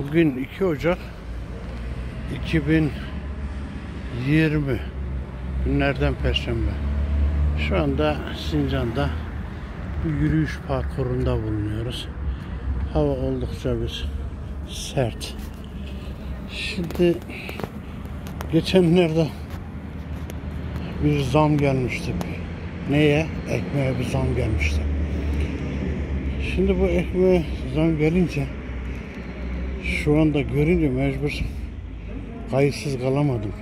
Bugün 2 Ocak 2020 günlerden Perşembe. Şu anda Sincan'da bir yürüyüş parkurunda bulunuyoruz. Hava oldukça bir sert. Şimdi geçenlerde bir zam gelmişti. Neye? Ekmeğe bir zam gelmişti. Şimdi bu ekmeğe zam gelince şu anda görünce mecbur kayıtsız kalamadım.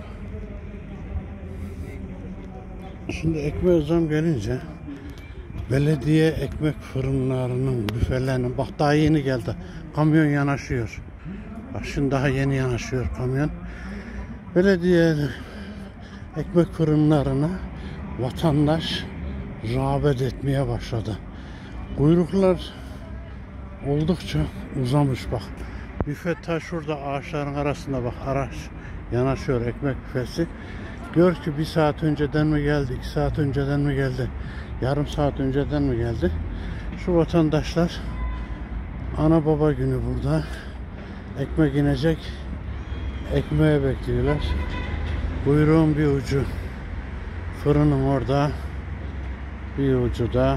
Şimdi ekmeğe zam gelince belediye ekmek fırınlarının, büfelerinin, bak daha yeni geldi. Kamyon yanaşıyor. Bak şimdi daha yeni yanaşıyor kamyon. Belediye ekmek fırınlarına vatandaş rağbet etmeye başladı. Kuyruklar oldukça uzamış bak. Büfe ta şurada ağaçların arasında bak, araç yanaşıyor, ekmek büfesi. Gör ki 1 saat önceden mi geldi, 2 saat önceden mi geldi, yarım saat önceden mi geldi? Şu vatandaşlar ana baba günü burada ekmek inecek, ekmeğe bekliyorlar. Kuyruğun bir ucu fırının orada, bir ucu da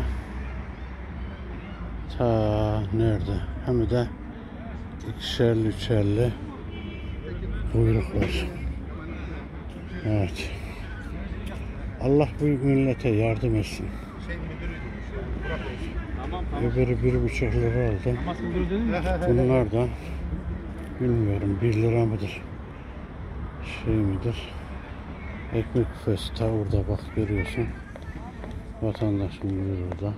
ta nerede? Hem de ikişerli üçerli kuyruklar. Evet. Allah bu millete yardım etsin. Öbürü 1,5 lira aldı. Bunlar da bilmiyorum 1 lira mıdır? Şey midir? Ekmek büfesi ta orada bak, görüyorsun. Vatandaşın yürü orada.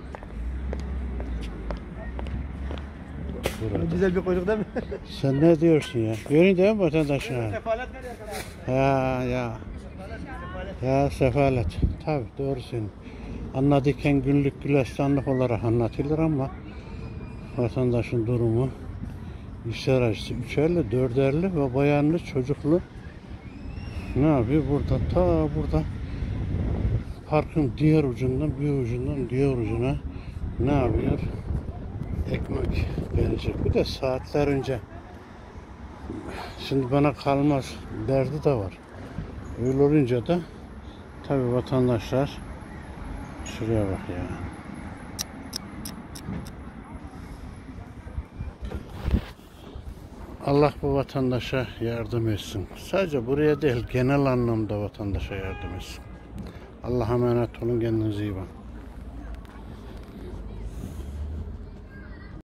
Burada. Güzel bir kuyruk değil mi? Sen ne diyorsun ya? Görün değil mi vatandaşlar? Sefalet nereye kadar? Ya sefalet. Tabii doğru senin. Anladıyken günlük gülestanlık olarak anlatılır ama vatandaşın durumu işler acısı. 3'erli, 4'erli ve bayanlı, çocuklu ne yapıyor? Burada ta burada parkın diğer ucundan bir ucundan diğer ucuna ne yapıyor? Ekmek gelecek. Bir de saatler önce. Şimdi bana kalmaz derdi de var. Öyle olunca da tabii vatandaşlar şuraya bak ya. Allah bu vatandaşa yardım etsin. Sadece buraya değil, genel anlamda vatandaşa yardım etsin. Allah'a emanet olun, kendinize iyi bakın.